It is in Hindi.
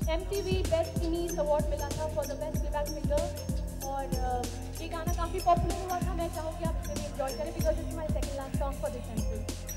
MTV बेस्ट इनीस अवार्ड मिला था for the best playback singer और ये गाना काफ़ी पॉपुलर हुआ था। मैं चाहूँगी आप इसे भी एंजॉय करें because it's my second last song for this entry.